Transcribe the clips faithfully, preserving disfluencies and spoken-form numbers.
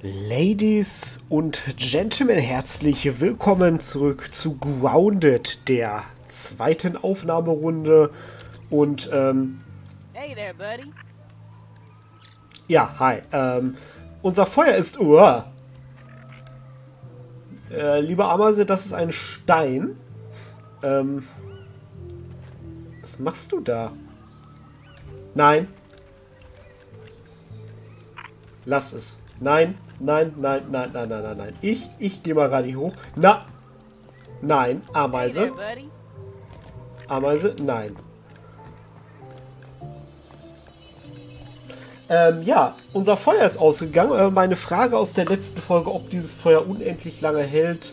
Ladies und Gentlemen, herzlich willkommen zurück zu Grounded, der zweiten Aufnahmerunde. Und, ähm... Hey there, buddy. Ja, hi. Ähm, unser Feuer ist... Uh, äh, lieber Ameise, das ist ein Stein. Ähm... Was machst du da? Nein. Lass es. Nein, nein, nein, nein, nein, nein, nein, nein. Ich, ich gehe mal gerade hier hoch. Na. Nein, Hey Ameise. there, buddy. Ameise, nein. Ähm, ja, unser Feuer ist ausgegangen. Äh, meine Frage aus der letzten Folge, ob dieses Feuer unendlich lange hält,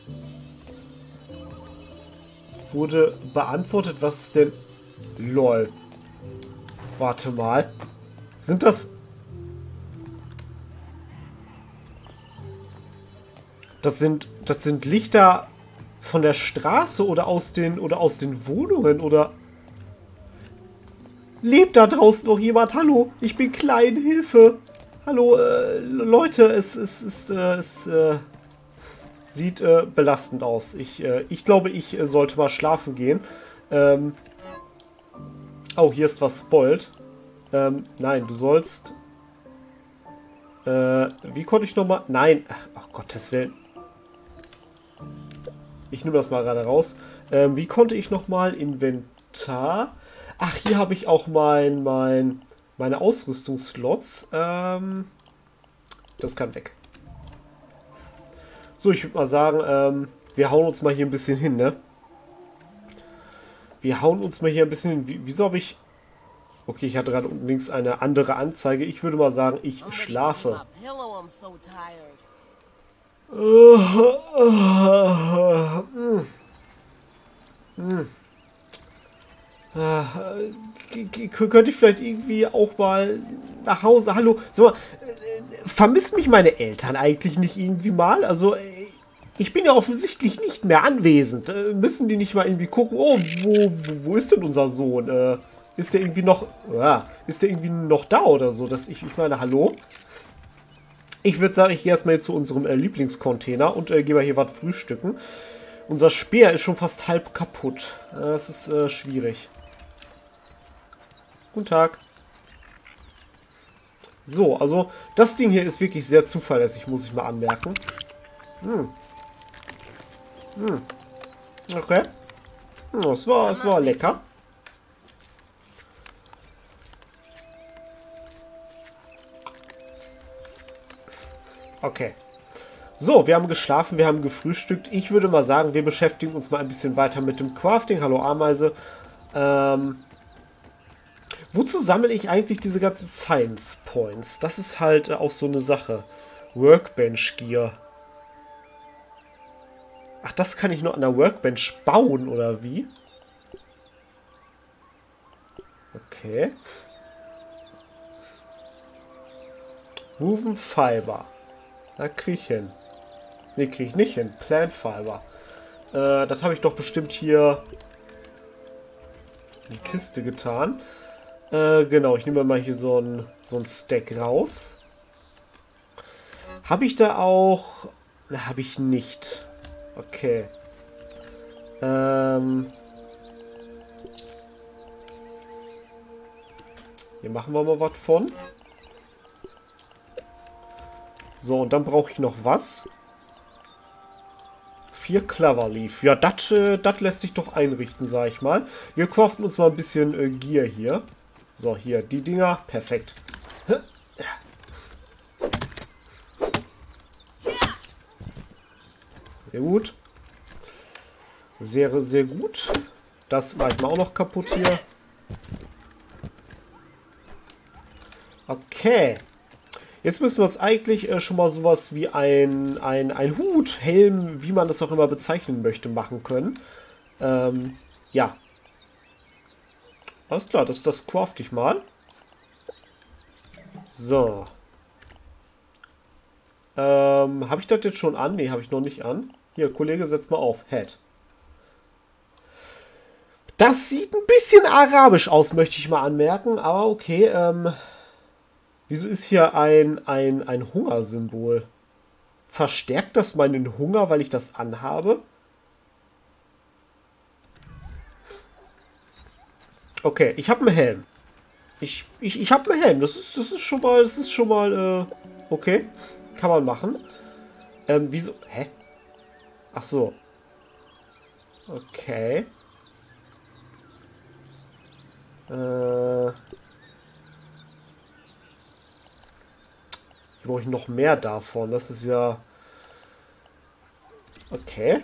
wurde beantwortet. Was ist denn... Lol. Warte mal. Sind das... Das sind, das sind Lichter von der Straße oder aus den, oder aus den Wohnungen oder... Lebt da draußen noch jemand? Hallo, ich bin klein, Hilfe. Hallo, äh, Leute, es, es, es, äh, es äh, sieht äh, belastend aus. Ich, äh, ich glaube, ich äh, sollte mal schlafen gehen. Ähm, oh, hier ist was spoilt. Ähm, nein, du sollst... Äh, wie konnte ich nochmal... Nein, ach, ach Gottes Willen. Ich nehme das mal gerade raus. Ähm, wie konnte ich nochmal Inventar... Ach, hier habe ich auch mein, mein, meine Ausrüstungsslots. Ähm, das kann weg. So, ich würde mal sagen, ähm, wir hauen uns mal hier ein bisschen hin, ne? Wir hauen uns mal hier ein bisschen hin. Wie, wieso habe ich... Okay, ich hatte gerade unten links eine andere Anzeige. Ich würde mal sagen, ich I'm ready to schlafe. eat my pillow. I'm so tired. Könnte ich vielleicht irgendwie auch mal nach Hause... Hallo, so, vermissen mich meine Eltern eigentlich nicht irgendwie mal? Also, ich bin ja offensichtlich nicht mehr anwesend. Äh, müssen die nicht mal irgendwie gucken, oh, wo, wo, wo ist denn unser Sohn? Äh, ist der irgendwie noch... Ja, ist der irgendwie noch da oder so? Dass ich, ich meine, hallo? Ich würde sagen, ich gehe erstmal zu unserem äh, Lieblingscontainer und äh, gehe mal hier was frühstücken. Unser Speer ist schon fast halb kaputt. Äh, das ist äh, schwierig. Guten Tag. So, also das Ding hier ist wirklich sehr zuverlässig, muss ich mal anmerken. Hm. Hm. Okay. Hm, es war, es war lecker. Okay. So, wir haben geschlafen, wir haben gefrühstückt. Ich würde mal sagen, wir beschäftigen uns mal ein bisschen weiter mit dem Crafting. Hallo Ameise. Ähm, wozu sammle ich eigentlich diese ganzen Science Points? Das ist halt äh, auch so eine Sache. Workbench Gear. Ach, das kann ich nur an der Workbench bauen, oder wie? Okay. Woven Fiber. Da kriege ich hin. Ne, kriege ich nicht hin. Plant Fiber. Äh, das habe ich doch bestimmt hier in die Kiste getan. Äh, genau, ich nehme mal hier so ein, so ein Stack raus. Habe ich da auch... Ne, habe ich nicht. Okay. Ähm... Hier machen wir mal was von. So, und dann brauche ich noch was. Vier Cloverleaf. Ja, das äh, lässt sich doch einrichten, sag ich mal. Wir craften uns mal ein bisschen äh, Gear hier. So, hier, die Dinger. Perfekt. Sehr gut. Sehr, sehr gut. Das mache ich mal auch noch kaputt hier. Okay. Jetzt müssen wir uns eigentlich äh, schon mal sowas wie ein, ein, ein Hut, Helm, wie man das auch immer bezeichnen möchte, machen können. Ähm, ja. Alles klar, das, das craft ich mal. So. Ähm, habe ich das jetzt schon an? Ne, habe ich noch nicht an. Hier, Kollege, setz mal auf. Head. Das sieht ein bisschen arabisch aus, möchte ich mal anmerken. Aber okay, ähm... Wieso ist hier ein, ein, ein Hungersymbol? Verstärkt das meinen Hunger, weil ich das anhabe? Okay, ich habe einen Helm. Ich, ich, ich habe einen Helm. Das ist, das ist schon mal, das ist schon mal, äh, okay. Kann man machen. Ähm, wieso? Hä? Ach so. Okay. Äh. Hier brauche ich noch mehr davon. Das ist ja... Okay.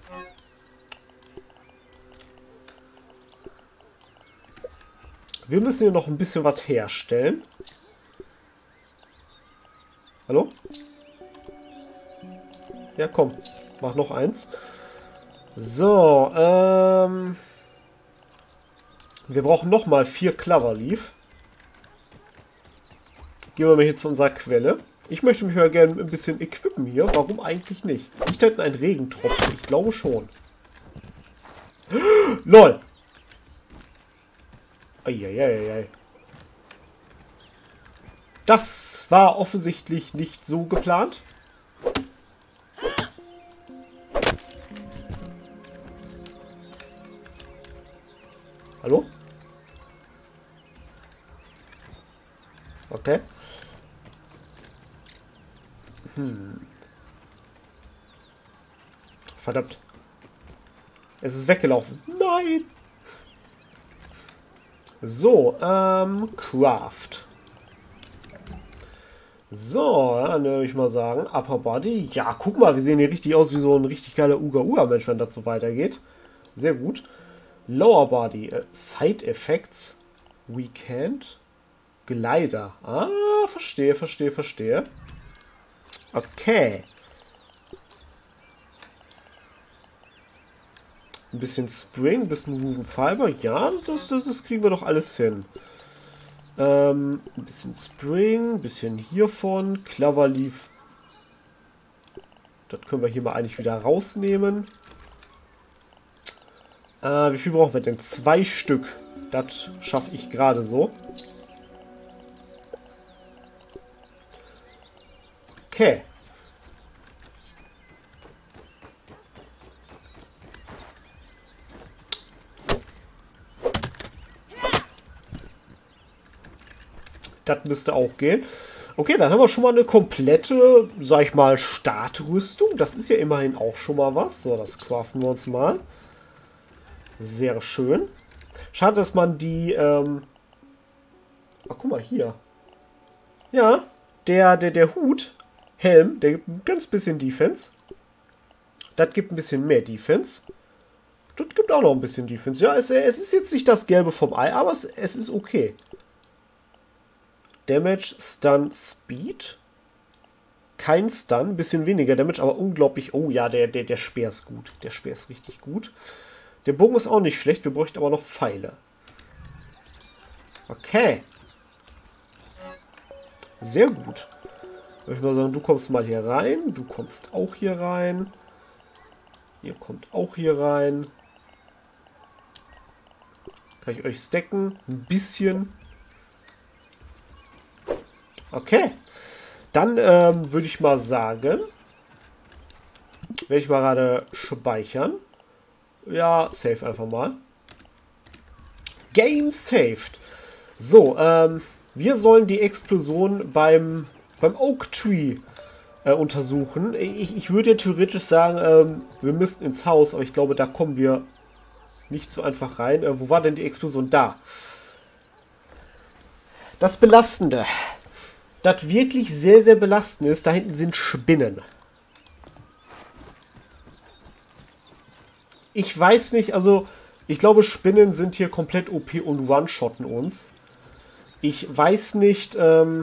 Wir müssen hier noch ein bisschen was herstellen. Hallo? Ja, komm. Mach noch eins. So, ähm... wir brauchen noch mal vier Cloverleaf. Gehen wir mal hier zu unserer Quelle. Ich möchte mich ja gerne ein bisschen equippen hier. Warum eigentlich nicht? Nicht halt ein Regentropfen. Ich glaube schon. LOL! Eieieiei. Das war offensichtlich nicht so geplant. Hallo? Okay. Hm. Verdammt. Es ist weggelaufen. Nein! So, ähm, Craft. So, dann würde ich mal sagen, Upper Body. Ja, guck mal, wir sehen hier richtig aus wie so ein richtig geiler Uga-Uga-Mensch, wenn das so weitergeht. Sehr gut. Lower Body. Äh, Side Effects. Weekend. Glider. Ah, verstehe, verstehe, verstehe. Okay. Ein bisschen Spring, ein bisschen Woven Fiber. Ja, das, das, das kriegen wir doch alles hin. Ähm, ein bisschen Spring, ein bisschen hiervon. Cloverleaf. Das können wir hier mal eigentlich wieder rausnehmen. Äh, wie viel brauchen wir denn? Zwei Stück. Das schaffe ich gerade so. Okay. Das müsste auch gehen. Okay, dann haben wir schon mal eine komplette, sag ich mal, Startrüstung. Das ist ja immerhin auch schon mal was. So, das craften wir uns mal. Sehr schön. Schade, dass man die, ähm... ach, guck mal, hier. Ja, der, der, der Hut, Helm, der gibt ein ganz bisschen Defense. Das gibt ein bisschen mehr Defense. Das gibt auch noch ein bisschen Defense. Ja, es, es ist jetzt nicht das Gelbe vom Ei, aber es, es ist okay. Damage, Stun, Speed. Kein Stun, ein bisschen weniger Damage, aber unglaublich... Oh ja, der, der, der Speer ist gut. Der Speer ist richtig gut. Der Bogen ist auch nicht schlecht, wir bräuchten aber noch Pfeile. Okay. Sehr gut. Würde ich mal sagen, du kommst mal hier rein. Du kommst auch hier rein. Ihr kommt auch hier rein. Kann ich euch stacken? Ein bisschen. Okay. Dann ähm, würde ich mal sagen, werde ich mal gerade speichern. Ja, save einfach mal. Game saved. So, ähm, wir sollen die Explosion beim, beim Oak Tree äh, untersuchen. Ich, ich würde ja theoretisch sagen, ähm, wir müssten ins Haus, aber ich glaube, da kommen wir nicht so einfach rein. Äh, wo war denn die Explosion? Da. Das Belastende. Das wirklich sehr, sehr belastende ist, da hinten sind Spinnen. Ich weiß nicht, also ich glaube, Spinnen sind hier komplett O P und one-shotten uns. Ich weiß nicht, ähm...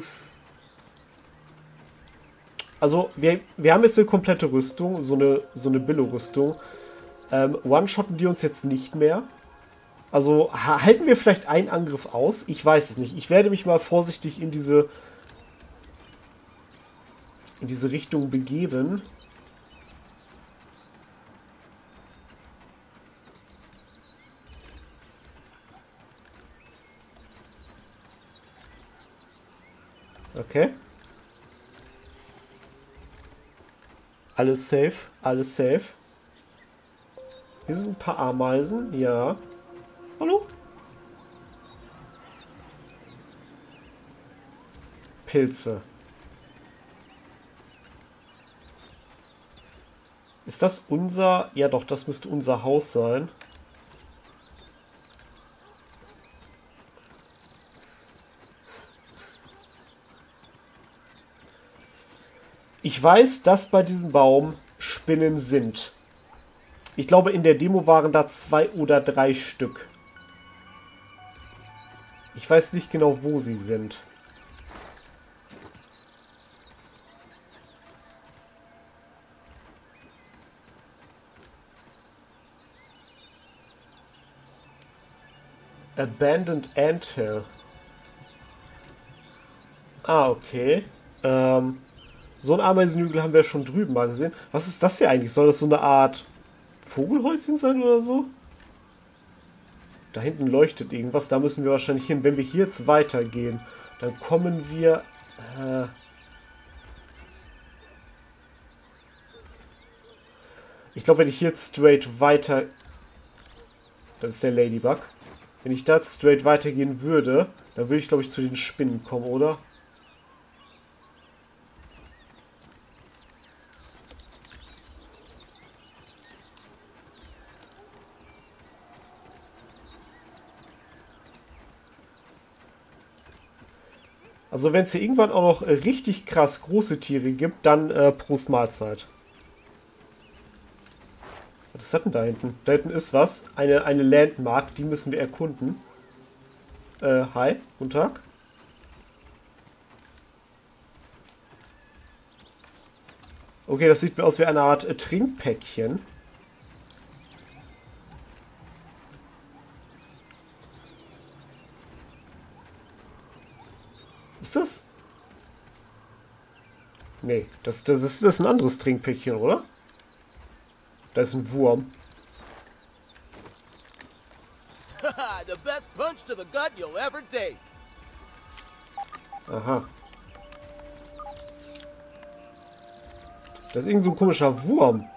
also wir, wir haben jetzt eine komplette Rüstung, so eine, so eine Billo-Rüstung. Ähm, one-shotten die uns jetzt nicht mehr. Also halten wir vielleicht einen Angriff aus? Ich weiß es nicht. Ich werde mich mal vorsichtig in diese... in diese Richtung begeben. Okay. Alles safe, alles safe. Hier sind ein paar Ameisen, ja. Hallo? Pilze. Ist das unser... Ja doch, das müsste unser Haus sein. Ich weiß, dass bei diesem Baum Spinnen sind. Ich glaube, in der Demo waren da zwei oder drei Stück. Ich weiß nicht genau, wo sie sind. Abandoned Anthill. Ah, okay. Ähm, so ein Ameisenhügel haben wir schon drüben mal gesehen. Was ist das hier eigentlich? Soll das so eine Art Vogelhäuschen sein oder so? Da hinten leuchtet irgendwas. Da müssen wir wahrscheinlich hin. Wenn wir hier jetzt weitergehen, dann kommen wir... Äh, ich glaube, wenn ich hier jetzt straight weiter... Das ist der Ladybug. Wenn ich da straight weitergehen würde, dann würde ich, glaube ich, zu den Spinnen kommen, oder? Also wenn es hier irgendwann auch noch äh, richtig krass große Tiere gibt, dann äh, Prost Mahlzeit. Was ist das denn da hinten? Da hinten ist was. Eine, eine Landmark, die müssen wir erkunden. Äh, hi, guten Tag. Okay, das sieht mir aus wie eine Art äh, Trinkpäckchen. Ist das? Nee, das, das, ist, das ist ein anderes Trinkpäckchen, oder? Da ist ein Wurm. The best punch to the gut you'll ever take. Aha. Das ist irgend so ein komischer Wurm.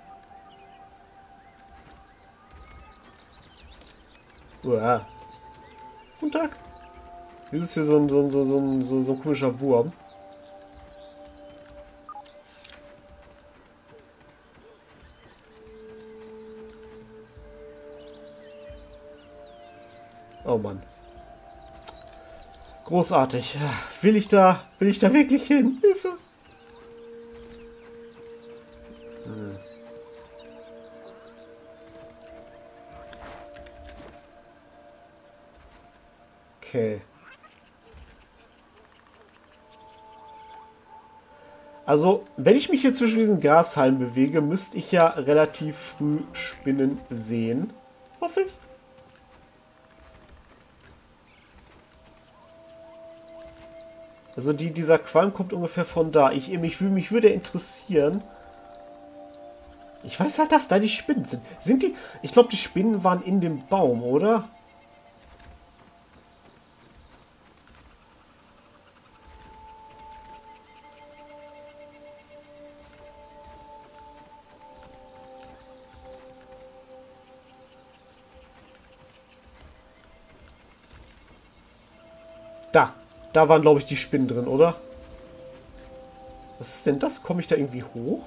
Uah. Guten Tag. Hier ist hier so ein, so ein, so ein, so, so ein komischer Wurm. Oh Mann. Großartig. Will ich da, will ich da wirklich hin? Hilfe. Hm. Okay. Also, wenn ich mich hier zwischen diesen Grashalmen bewege, müsste ich ja relativ früh Spinnen sehen. Hoffe ich. Also die, dieser Qualm kommt ungefähr von da. Ich, mich, mich würde interessieren. Ich weiß halt, dass da die Spinnen sind. Sind die... Ich glaube, die Spinnen waren in dem Baum, oder? Da. Da waren, glaube ich, die Spinnen drin, oder? Was ist denn das? Komme ich da irgendwie hoch?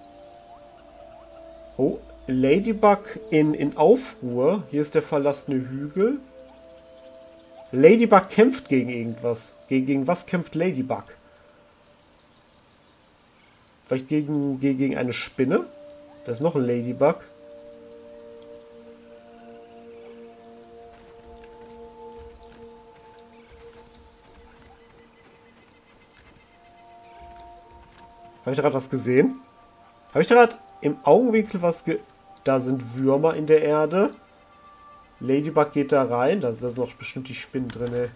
Oh, Ladybug in, in Aufruhr. Hier ist der verlassene Hügel. Ladybug kämpft gegen irgendwas. Gegen, gegen was kämpft Ladybug? Vielleicht gegen, gegen eine Spinne? Da ist noch ein Ladybug. Habe ich da gerade was gesehen? Habe ich da gerade im Augenwinkel was ge... Da sind Würmer in der Erde. Ladybug geht da rein. Da sind noch bestimmt die Spinnen drin, ey.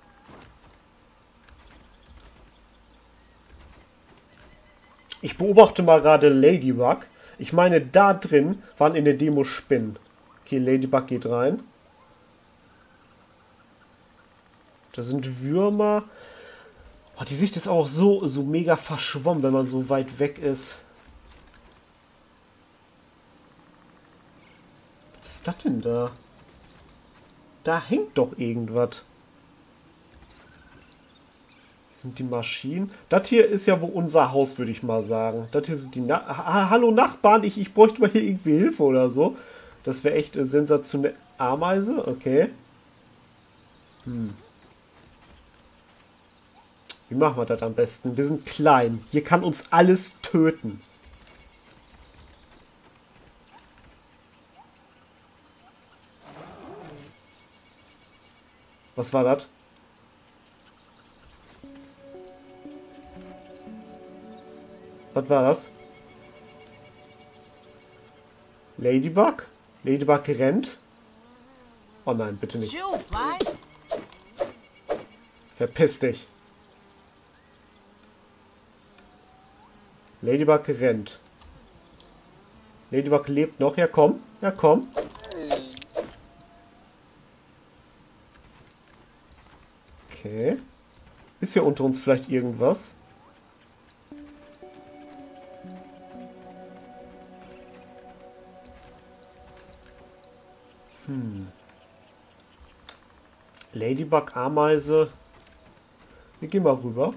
Ich beobachte mal gerade Ladybug. Ich meine, da drin waren in der Demo Spinnen. Okay, Ladybug geht rein. Da sind Würmer. Oh, die Sicht ist auch so, so mega verschwommen, wenn man so weit weg ist. Was ist das denn da? Da hängt doch irgendwas. Hier sind die Maschinen. Das hier ist ja wohl unser Haus, würde ich mal sagen. Das hier sind die Na ha Hallo Nachbarn, ich, ich bräuchte mal hier irgendwie Hilfe oder so. Das wäre echt äh, sensationell. Ameise? Okay. Hm. Wie machen wir das am besten? Wir sind klein. Hier kann uns alles töten. Was war das? Was war das? Ladybug? Ladybug rennt? Oh nein, bitte nicht. Verpiss dich. Ladybug rennt. Ladybug lebt noch. Ja, komm. Ja, komm. Okay. Ist hier unter uns vielleicht irgendwas? Hm. Ladybug, Ameise. Wir gehen mal rüber.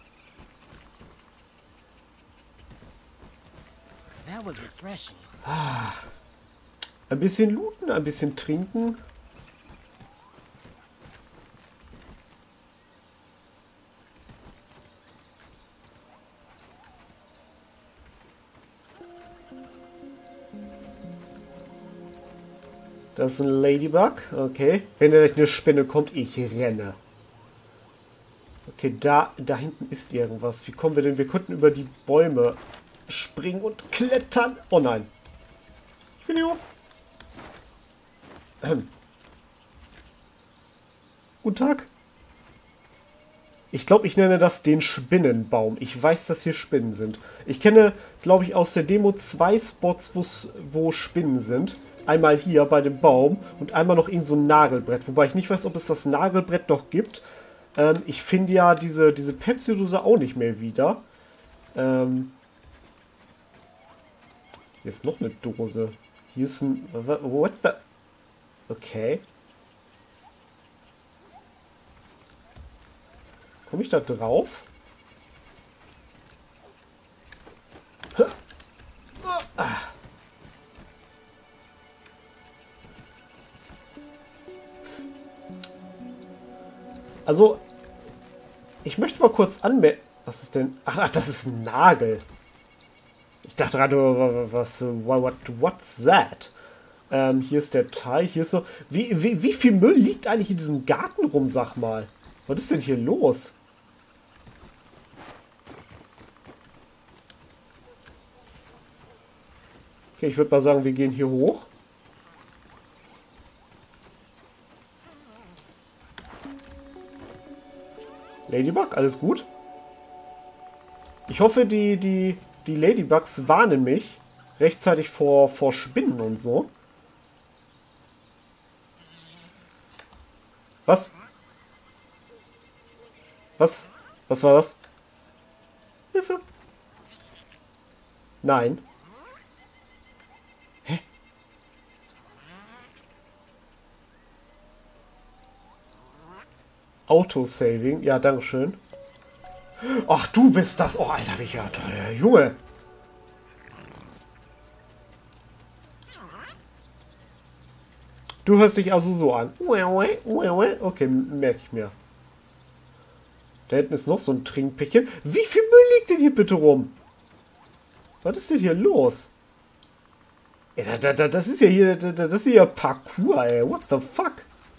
Ah. Ein bisschen looten, ein bisschen trinken. Das ist ein Ladybug. Okay. Wenn da gleich eine Spinne kommt, ich renne. Okay, da, da hinten ist irgendwas. Wie kommen wir denn? Wir könnten über die Bäume springen und klettern. Oh nein. Ich will hier hoch. Ähm. Guten Tag. Ich glaube, ich nenne das den Spinnenbaum. Ich weiß, dass hier Spinnen sind. Ich kenne, glaube ich, aus der Demo zwei Spots, wo Spinnen sind. Einmal hier bei dem Baum und einmal noch irgend so ein Nagelbrett. Wobei ich nicht weiß, ob es das Nagelbrett noch gibt. Ähm, ich finde ja diese, diese Pepsi-Dose auch nicht mehr wieder. Ähm, hier ist noch eine Dose. Hier ist ein... What the... Okay. Komme ich da drauf? Also, ich möchte mal kurz anmerken... Was ist denn... Ach, ach, das ist ein Nagel. Ich dachte gerade, was... What, what's that? Ähm, hier ist der Teil. Hier ist so... Wie, wie, wie viel Müll liegt eigentlich in diesem Garten rum, sag mal? Was ist denn hier los? Okay, ich würde mal sagen, wir gehen hier hoch. Ladybug, alles gut? Ich hoffe, die, die, die Ladybugs warnen mich rechtzeitig vor, vor Spinnen und so. Was? Was? Was war das? Hilfe! Nein. Hä? Autosaving. Ja, dankeschön. Ach, du bist das. Oh, Alter, wie ja toll. Junge. Du hörst dich also so an. Okay, merke ich mir. Da hinten ist noch so ein Trinkpäckchen. Wie viel Müll liegt denn hier bitte rum? Was ist denn hier los? Ey, da, da, da, das ist ja hier, da, das ist ja Parkour, ey. What the fuck?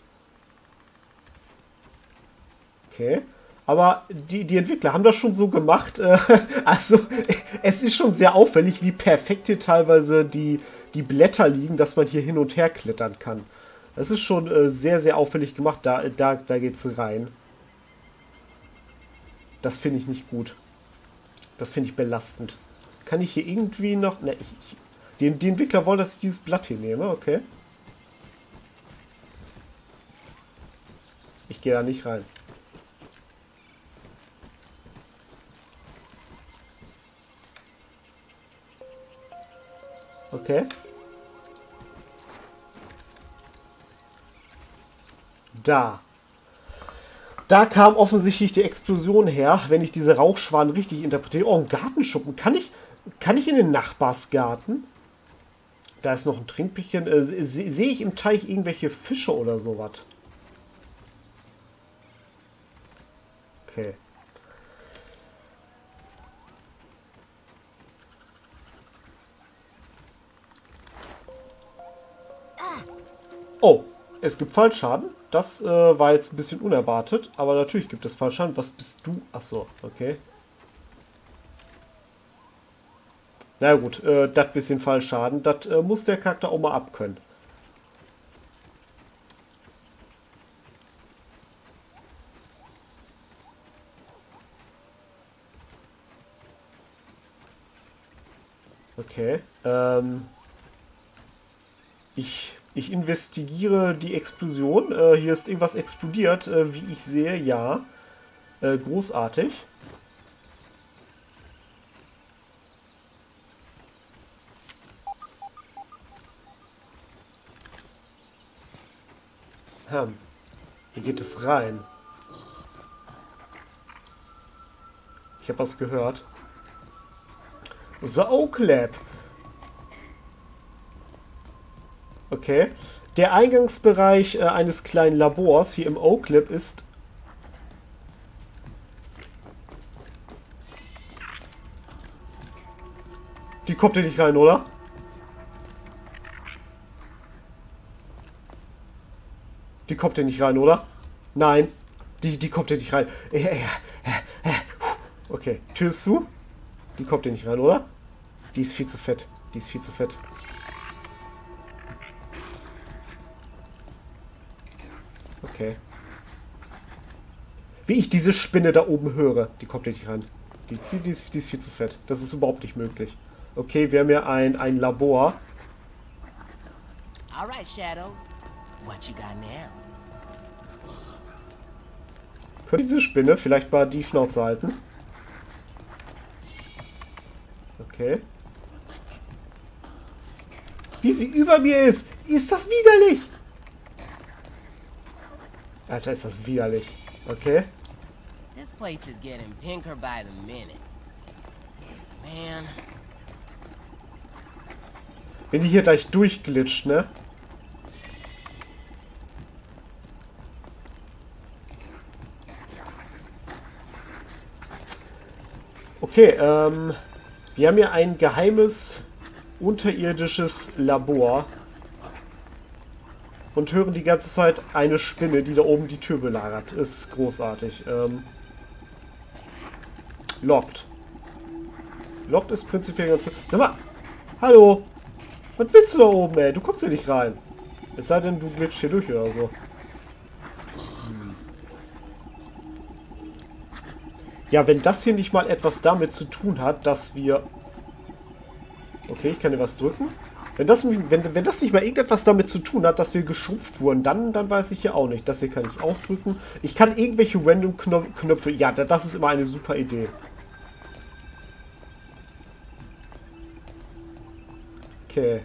Okay. Aber die, die Entwickler haben das schon so gemacht. Äh, also, es ist schon sehr auffällig, wie perfekt hier teilweise die, die Blätter liegen, dass man hier hin und her klettern kann. Das ist schon äh, sehr, sehr auffällig gemacht. Da, da, da geht's rein. Das finde ich nicht gut. Das finde ich belastend. Kann ich hier irgendwie noch... Ne, ich, ich, die, die Entwickler wollen, dass ich dieses Blatt hier nehme. Okay. Ich gehe da nicht rein. Okay. Da. Da kam offensichtlich die Explosion her, wenn ich diese Rauchschwaden richtig interpretiere. Oh, ein Gartenschuppen. Kann ich, kann ich in den Nachbarsgarten? Da ist noch ein Trinkbecken. Äh, Sehe ich im Teich irgendwelche Fische oder sowas? Okay. Oh, es gibt Fallschaden. Das äh, war jetzt ein bisschen unerwartet, aber natürlich gibt es Fallschaden. Was bist du? Achso, okay. Na gut, äh, das bisschen Fallschaden, das äh, muss der Charakter auch mal abkönnen. Okay, ähm... Ich... Ich investigiere die Explosion. Äh, hier ist irgendwas explodiert, äh, wie ich sehe. Ja. Äh, großartig. Hm. Hier geht es rein. Ich habe was gehört. The Oak Lab. Okay. Der Eingangsbereich äh, eines kleinen Labors hier im Oak Lab ist... Die kommt hier nicht rein, oder? Die kommt hier nicht rein, oder? Nein. Die, die kommt hier nicht rein. Okay, Tür ist zu. Die kommt hier nicht rein, oder? Die ist viel zu fett. Die ist viel zu fett. Okay. Wie ich diese Spinne da oben höre. Die kommt hier nicht rein. Die, die, die, ist, die ist viel zu fett. Das ist überhaupt nicht möglich. Okay, wir haben ja ein, ein Labor. Alright, Shadows. What you got now? Könnte diese Spinne vielleicht mal die Schnauze halten? Okay. Wie sie über mir ist! Ist das widerlich! Alter, ist das widerlich. Okay. This place is getting pinker by the minute. Man. Bin ich hier gleich durchglitscht, ne? Okay, ähm... wir haben hier ein geheimes, unterirdisches Labor. Und hören die ganze Zeit eine Spinne, die da oben die Tür belagert. Ist großartig. Ähm... Locked. Locked ist prinzipiell ganz... Sag mal! Hallo! Was willst du da oben, ey? Du kommst hier nicht rein. Es sei denn, du glitschst hier durch oder so. Hm. Ja, wenn das hier nicht mal etwas damit zu tun hat, dass wir... Okay, ich kann dir was drücken. Wenn das, wenn, wenn das nicht mal irgendetwas damit zu tun hat, dass wir geschrumpft wurden, dann, dann weiß ich hier auch nicht. Das hier kann ich auch drücken. Ich kann irgendwelche random Knöpfe... Ja, das ist immer eine super Idee. Okay.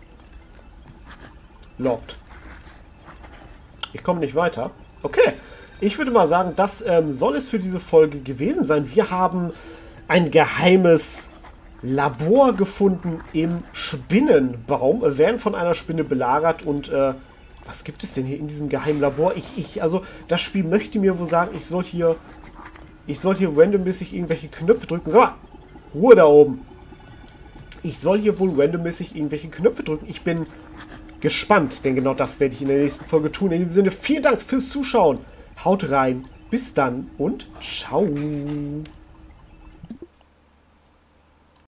Locked. Ich komme nicht weiter. Okay. Ich würde mal sagen, das ähm, soll es für diese Folge gewesen sein. Wir haben ein geheimes Labor gefunden im Spinnenbaum. Wir werden von einer Spinne belagert und äh, was gibt es denn hier in diesem geheimen Labor? Ich, ich, also das Spiel möchte mir wohl sagen, ich soll hier ich soll hier randommäßig irgendwelche Knöpfe drücken. So, Ruhe da oben. Ich soll hier wohl randommäßig irgendwelche Knöpfe drücken. Ich bin gespannt, denn genau das werde ich in der nächsten Folge tun. In dem Sinne, vielen Dank fürs Zuschauen. Haut rein, bis dann und ciao.